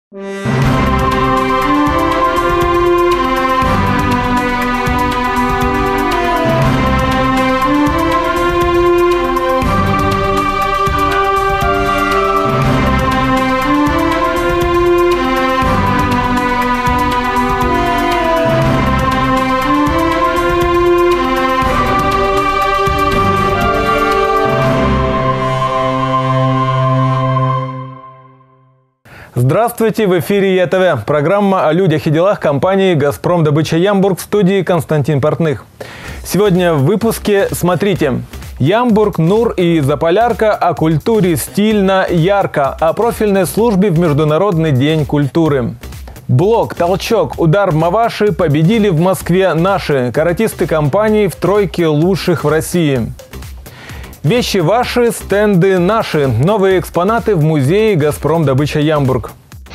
Здравствуйте, в эфире ЕТВ. Программа о людях и делах компании «Газпром Добыча Ямбург», в студии Константин Портных. Сегодня в выпуске смотрите. Ямбург, НУР и Заполярка о культуре стильно, ярко, о профильной службе в Международный день культуры. Блок, толчок, удар Маваши победили в Москве наши каратисты компании в тройке лучших в России. Вещи ваши, стенды наши. Новые экспонаты в музее «Газпром Добыча Ямбург».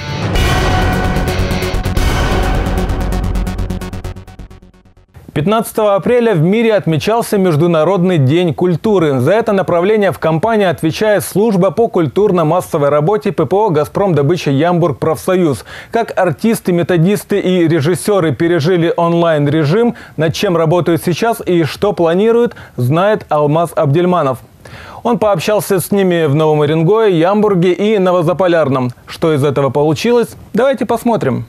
«15 апреля в мире отмечался Международный день культуры. За это направление в компании отвечает служба по культурно-массовой работе ППО «Газпром Добыча Ямбург Профсоюз». Как артисты, методисты и режиссеры пережили онлайн-режим, над чем работают сейчас и что планируют, знает Алмаз Абдельманов. Он пообщался с ними в Новом Уренгое, Ямбурге и Новозаполярном. Что из этого получилось? Давайте посмотрим.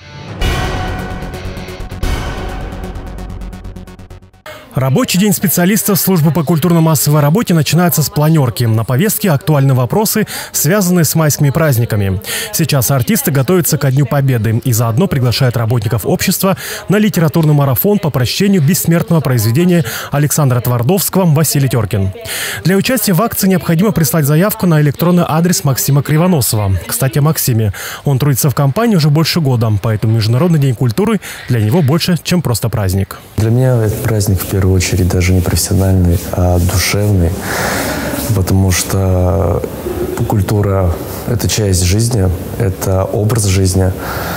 Рабочий день специалистов службы по культурно-массовой работе начинается с планерки. На повестке актуальны вопросы, связанные с майскими праздниками. Сейчас артисты готовятся ко Дню Победы и заодно приглашают работников общества на литературный марафон по прочтению бессмертного произведения Александра Твардовского «Василий Теркин». Для участия в акции необходимо прислать заявку на электронный адрес Максима Кривоносова. Кстати, о Максиме. Он трудится в компании уже больше года, поэтому Международный день культуры для него больше, чем просто праздник. Для меня этот праздник в первую очередь даже не профессиональный, а душевный, потому что культура – это часть жизни, это образ жизни,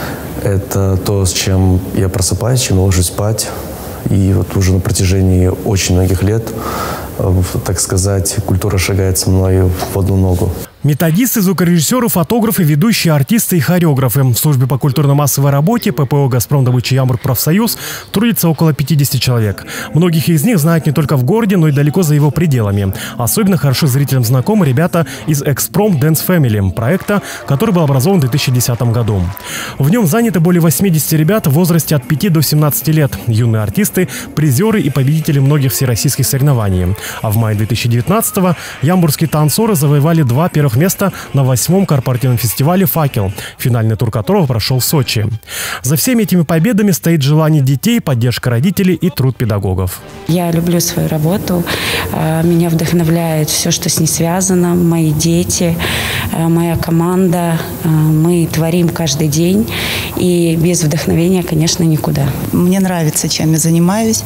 это то, с чем я просыпаюсь, чем я ложусь спать. И вот уже на протяжении очень многих лет, так сказать, культура шагает со мной в одну ногу. Методисты, звукорежиссеры, фотографы, ведущие артисты и хореографы. В службе по культурно-массовой работе ППО «Газпром Добыча Ямбург Профсоюз» трудится около 50 человек. Многих из них знают не только в городе, но и далеко за его пределами. Особенно хорошо зрителям знакомы ребята из «Экспром Dance Family» проекта, который был образован в 2010 году. В нем заняты более 80 ребят в возрасте от 5 до 17 лет. Юные артисты, призеры и победители многих всероссийских соревнований. А в мае 2019-го ямбургские танцоры завоевали 2 первых места на 8-м корпоративном фестивале «Факел», финальный тур которого прошел в Сочи. За всеми этими победами стоит желание детей, поддержка родителей и труд педагогов. Я люблю свою работу, меня вдохновляет все, что с ней связано, мои дети, моя команда. Мы творим каждый день, и без вдохновения, конечно, никуда. Мне нравится, чем я занимаюсь.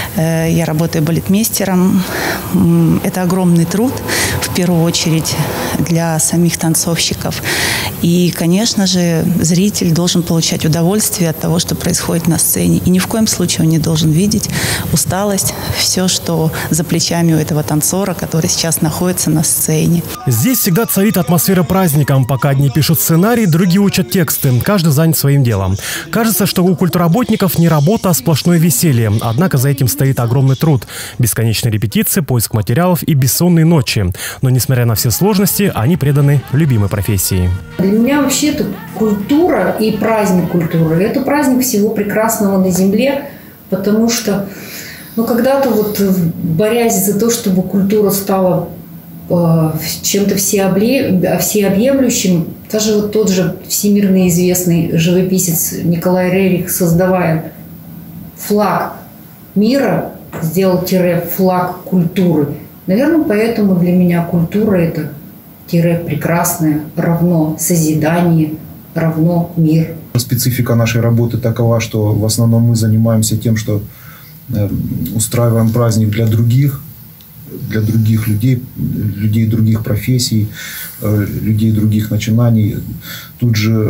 Я работаю балетмейстером. Это огромный труд, в первую очередь, для самих танцовщиков. И, конечно же, зритель должен получать удовольствие от того, что происходит на сцене. И ни в коем случае он не должен видеть усталость, все, что за плечами у этого танцора, который сейчас находится на сцене. Здесь всегда царит атмосфера праздника. Пока одни пишут сценарий, другие учат тексты. Каждый занят своим делом. Кажется, что у культработников не работа, а сплошное веселье. Однако за этим стоит огромный труд. Бесконечные репетиции, поиск материалов и бессонные ночи. Но, несмотря на все сложности, они преданы любимой профессии. Для меня вообще-то культура и праздник культуры – это праздник всего прекрасного на земле, потому что когда-то борясь за то, чтобы культура стала чем-то всеобъемлющим, даже тот же всемирно известный живописец Николай Рерих, создавая флаг мира, сделал флаг культуры. Наверное, поэтому для меня культура – это прекрасное, равно созидание, равно мир. Специфика нашей работы такова, что в основном мы занимаемся тем, что устраиваем праздник для других людей, людей других профессий, людей других начинаний. Тут же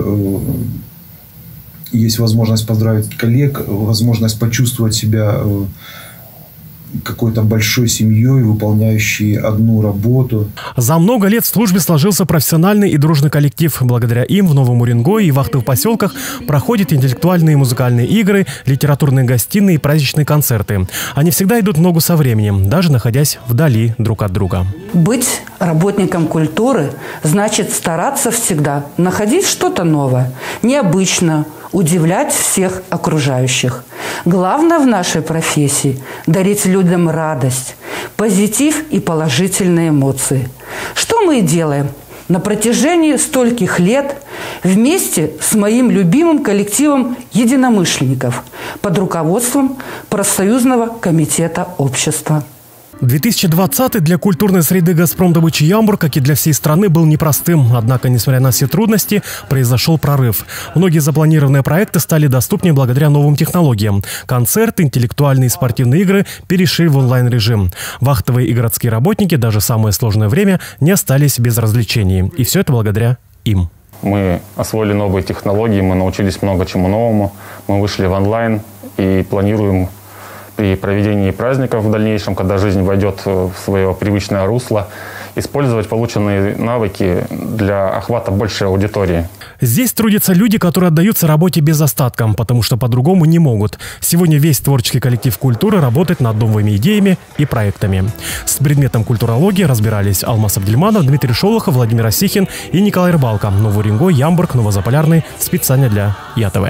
есть возможность поздравить коллег, возможность почувствовать себя какой-то большой семьей, выполняющей одну работу. За много лет в службе сложился профессиональный и дружный коллектив. Благодаря им в Новом Уренгое и вахтовых поселках проходят интеллектуальные и музыкальные игры, литературные гостиные и праздничные концерты. Они всегда идут в ногу со временем, даже находясь вдали друг от друга. Быть работником культуры значит стараться всегда находить что-то новое, необычное, удивлять всех окружающих. Главное в нашей профессии – дарить людям радость, позитив и положительные эмоции. Что мы и делаем на протяжении стольких лет вместе с моим любимым коллективом единомышленников под руководством профсоюзного комитета общества. 2020 для культурной среды «Газпромдобыча Ямбург», как и для всей страны, был непростым. Однако, несмотря на все трудности, произошел прорыв. Многие запланированные проекты стали доступнее благодаря новым технологиям. Концерты, интеллектуальные и спортивные игры перешли в онлайн-режим. Вахтовые и городские работники даже в самое сложное время не остались без развлечений. И все это благодаря им. Мы освоили новые технологии, мы научились много чему новому. Мы вышли в онлайн и планируем при проведении праздников в дальнейшем, когда жизнь войдет в свое привычное русло, использовать полученные навыки для охвата большей аудитории. Здесь трудятся люди, которые отдаются работе без остатка, потому что по-другому не могут. Сегодня весь творческий коллектив культуры работает над новыми идеями и проектами. С предметом культурологии разбирались Алмаз Абдельманов, Дмитрий Шолохов, Владимир Осихин и Николай Рыбалко. Новый Уренгой, Ямбург, Новозаполярный. Специально для ЯТВ.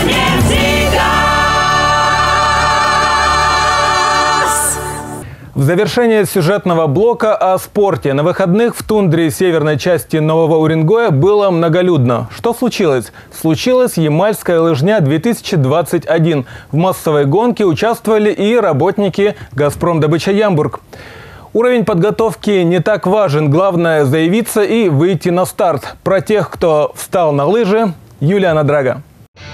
В завершение сюжетного блока о спорте. На выходных в тундре северной части Нового Уренгоя было многолюдно. Что случилось? Случилась Ямальская лыжня 2021. В массовой гонке участвовали и работники «Газпромдобыча Ямбург». Уровень подготовки не так важен. Главное – заявиться и выйти на старт. Про тех, кто встал на лыжи, Юлиана Драга.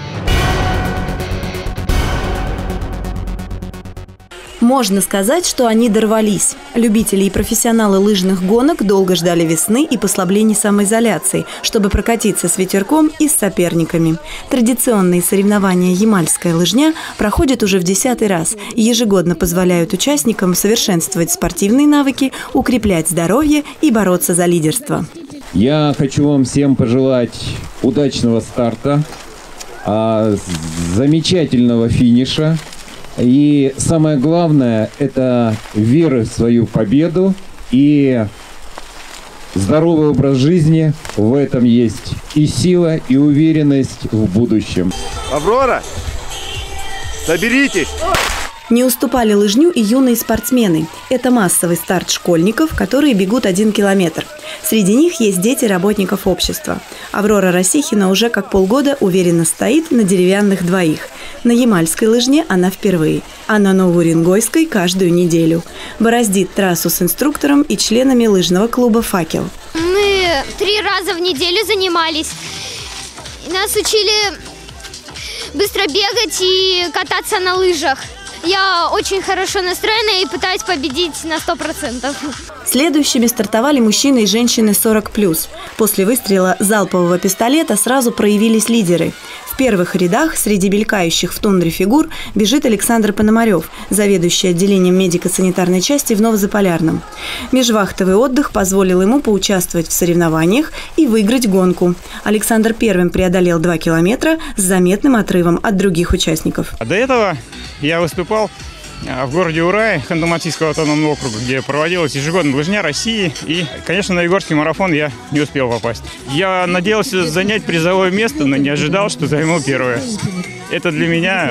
Можно сказать, что они дорвались. Любители и профессионалы лыжных гонок долго ждали весны и послаблений самоизоляции, чтобы прокатиться с ветерком и с соперниками. Традиционные соревнования «Ямальская лыжня» проходят уже в 10-й раз и ежегодно позволяют участникам совершенствовать спортивные навыки, укреплять здоровье и бороться за лидерство. Я хочу вам всем пожелать удачного старта, замечательного финиша. И самое главное – это вера в свою победу и здоровый образ жизни. В этом есть и сила, и уверенность в будущем. Аврора, соберитесь! Не уступали лыжню и юные спортсмены. Это массовый старт школьников, которые бегут 1 километр. Среди них есть дети работников общества. Аврора Росихина уже как полгода уверенно стоит на деревянных двоих. На Ямальской лыжне она впервые, а на Новоуренгойской каждую неделю. Бороздит трассу с инструктором и членами лыжного клуба «Факел». Мы 3 раза в неделю занимались. Нас учили быстро бегать и кататься на лыжах. Я очень хорошо настроена и пытаюсь победить на 100%. Следующими стартовали мужчины и женщины 40+. После выстрела залпового пистолета сразу проявились лидеры. В первых рядах среди мелькающих в тундре фигур бежит Александр Пономарев, заведующий отделением медико-санитарной части в Новозаполярном. Межвахтовый отдых позволил ему поучаствовать в соревнованиях и выиграть гонку. Александр первым преодолел 2 километра с заметным отрывом от других участников. До этого я выступал в городе Урае Ханты-Мансийского автономного округа, где проводилась ежегодная лыжня России. И, конечно, на Егорский марафон я не успел попасть. Я надеялся занять призовое место, но не ожидал, что займу первое. Это для меня,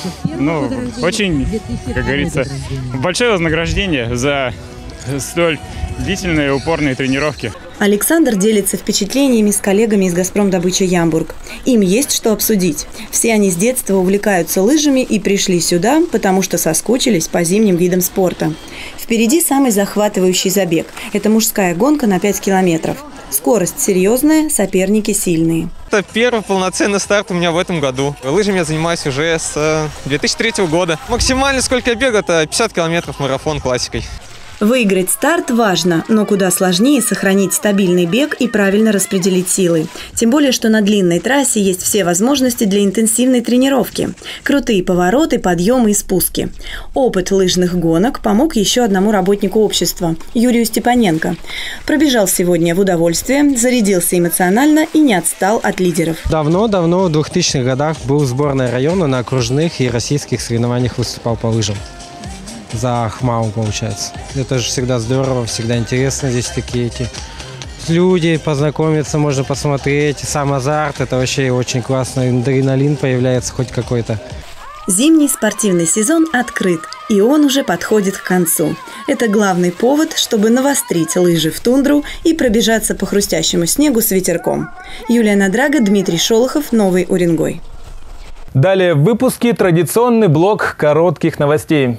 очень, как говорится, большое вознаграждение за столь длительные и упорные тренировки. Александр делится впечатлениями с коллегами из «Газпромдобыча Ямбург». Им есть что обсудить. Все они с детства увлекаются лыжами и пришли сюда, потому что соскучились по зимним видам спорта. Впереди самый захватывающий забег. Это мужская гонка на 5 километров. Скорость серьезная, соперники сильные. Это первый полноценный старт у меня в этом году. Лыжами я занимаюсь уже с 2003 года. Максимально, сколько я бегаю, это 50 километров марафон классикой. Выиграть старт важно, но куда сложнее сохранить стабильный бег и правильно распределить силы. Тем более, что на длинной трассе есть все возможности для интенсивной тренировки. Крутые повороты, подъемы и спуски. Опыт лыжных гонок помог еще одному работнику общества – Юрию Степаненко. Пробежал сегодня в удовольствие, зарядился эмоционально и не отстал от лидеров. Давно, в 2000-х годах был в сборной района на окружных и российских соревнованиях выступал по лыжам. За Ахмау, получается. Это же всегда здорово, всегда интересно. Здесь такие люди, познакомиться, можно посмотреть. Сам азарт, это вообще очень классно. Адреналин появляется хоть какой-то. Зимний спортивный сезон открыт, и он уже подходит к концу. Это главный повод, чтобы навострить лыжи в тундру и пробежаться по хрустящему снегу с ветерком. Юлия Надрага, Дмитрий Шолохов, Новый Уренгой. Далее в выпуске традиционный блок коротких новостей.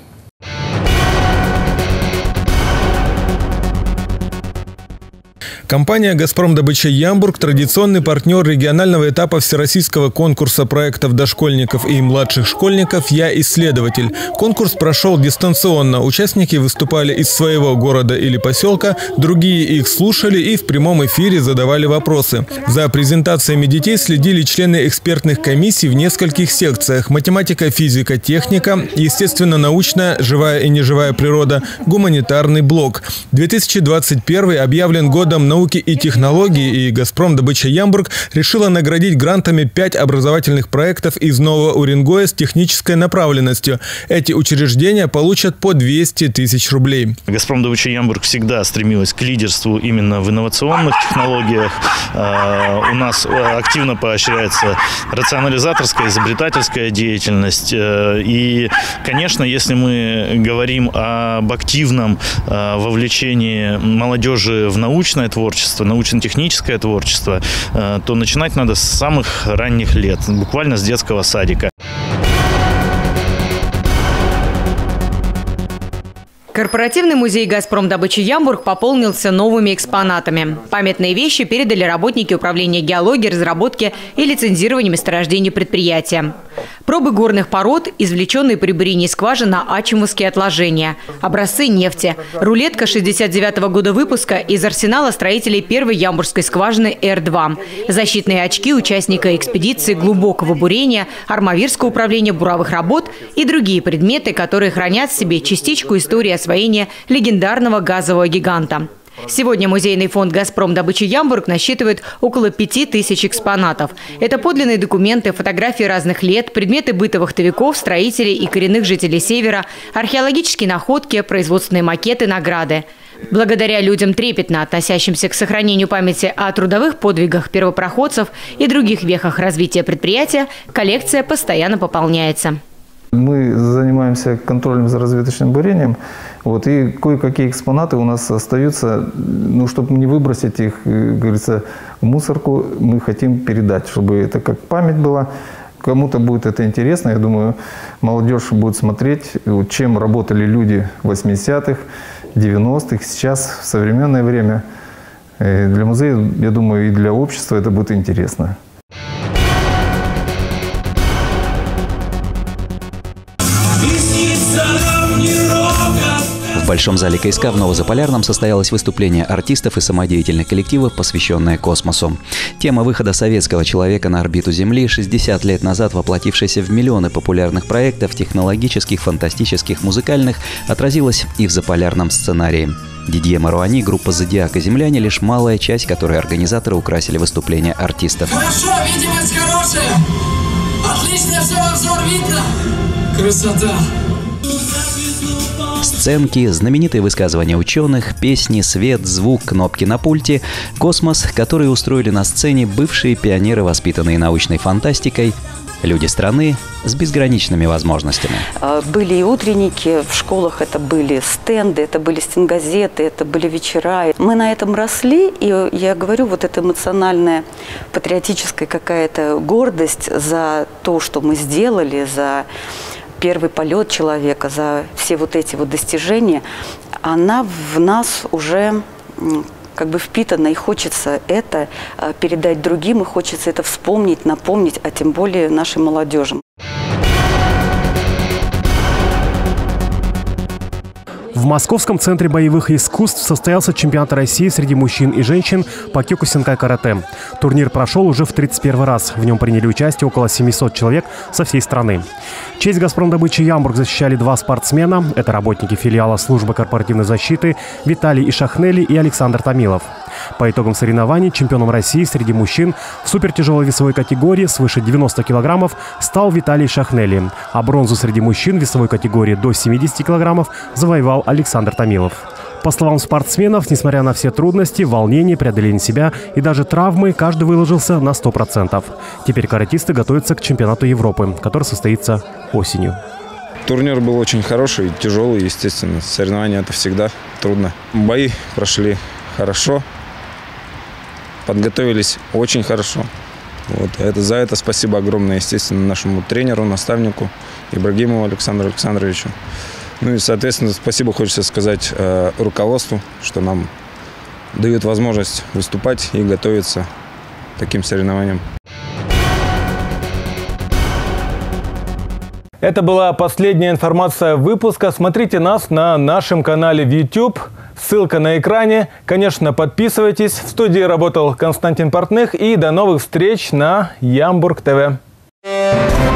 Компания «Газпром Добыча Ямбург» – традиционный партнер регионального этапа всероссийского конкурса проектов дошкольников и младших школьников «Я исследователь». Конкурс прошел дистанционно. Участники выступали из своего города или поселка, другие их слушали и в прямом эфире задавали вопросы. За презентациями детей следили члены экспертных комиссий в нескольких секциях – математика, физика, техника, естественно-научная, живая и неживая природа, гуманитарный блок. 2021 объявлен годом науки и технологий, и «Газпром Добыча Ямбург» решила наградить грантами 5 образовательных проектов из Нового Уренгоя с технической направленностью. Эти учреждения получат по 200 тысяч рублей. «Газпром Добыча Ямбург» всегда стремилась к лидерству именно в инновационных технологиях. У нас активно поощряется рационализаторская, изобретательская деятельность. И, конечно, если мы говорим об активном вовлечении молодежи в научное творчество, научно-техническое творчество, то начинать надо с самых ранних лет, буквально с детского садика. Корпоративный музей «Газпром Добыча Ямбург» пополнился новыми экспонатами. Памятные вещи передали работники управления геологии, разработки и лицензирования месторождений предприятия. Пробы горных пород, извлеченные при бурении скважин на ачимовские отложения, образцы нефти, рулетка 69-го года выпуска из арсенала строителей первой ямбургской скважины Р-2, защитные очки участника экспедиции глубокого бурения, Армавирского управления буровых работ и другие предметы, которые хранят в себе частичку истории освоения легендарного газового гиганта. Сегодня музейный фонд «Газпром Добыча Ямбург» насчитывает около 5000 экспонатов. Это подлинные документы, фотографии разных лет, предметы быта вахтовиков, строителей и коренных жителей Севера, археологические находки, производственные макеты, награды. Благодаря людям, трепетно относящимся к сохранению памяти о трудовых подвигах первопроходцев и других вехах развития предприятия, коллекция постоянно пополняется. Мы занимаемся контролем за разведочным бурением, и кое-какие экспонаты у нас остаются, чтобы не выбросить их, как говорится, в мусорку, мы хотим передать, чтобы это как память была. Кому-то будет это интересно, я думаю, молодежь будет смотреть, чем работали люди в 80-х, 90-х, сейчас, в современное время. Для музея, я думаю, и для общества это будет интересно. В Большом зале КСК в Новозаполярном состоялось выступление артистов и самодеятельных коллективов, посвященное космосу. Тема выхода советского человека на орбиту Земли, 60 лет назад воплотившаяся в миллионы популярных проектов, технологических, фантастических, музыкальных, отразилась и в заполярном сценарии. Дидье Маруани, группа «Зодиак» и «Земляне» – лишь малая часть, которой организаторы украсили выступления артистов. Хорошо, видимость хорошая. Отлично, все в обзор видно. Красота. Сценки, знаменитые высказывания ученых, песни, свет, звук, кнопки на пульте, космос, который устроили на сцене бывшие пионеры, воспитанные научной фантастикой, люди страны с безграничными возможностями. Были и утренники, в школах это были стенды, это были стенгазеты, это были вечера. Мы на этом росли, и я говорю, эта эмоциональная, патриотическая какая-то гордость за то, что мы сделали, за первый полет человека, за все эти достижения, она в нас уже впитана, и хочется это передать другим, и хочется это вспомнить, напомнить, а тем более нашей молодежи. В Московском центре боевых искусств состоялся чемпионат России среди мужчин и женщин по кёкусинкай карате. Турнир прошел уже в 31 раз. В нем приняли участие около 700 человек со всей страны. Честь «Газпромдобычи Ямбург» защищали два спортсмена. Это работники филиала службы корпоративной защиты Виталий Ишахнели и Александр Томилов. По итогам соревнований чемпионом России среди мужчин в супертяжелой весовой категории свыше 90 килограммов стал Виталий Ишахнели, а бронзу среди мужчин в весовой категории до 70 килограммов завоевал Александр Томилов. По словам спортсменов, несмотря на все трудности, волнения, преодоление себя и даже травмы, каждый выложился на 100%. Теперь каратисты готовятся к чемпионату Европы, который состоится осенью. Турнир был очень хороший, тяжелый, естественно. Соревнования – это всегда трудно. Бои прошли хорошо, подготовились очень хорошо. За это спасибо огромное, естественно, нашему тренеру, наставнику Ибрагимову Александру Александровичу. И, соответственно, спасибо хочется сказать руководству, что нам дают возможность выступать и готовиться к таким соревнованиям. Это была последняя информация выпуска. Смотрите нас на нашем канале в YouTube. Ссылка на экране. Конечно, подписывайтесь. В студии работал Константин Портных. И до новых встреч на Ямбург ТВ.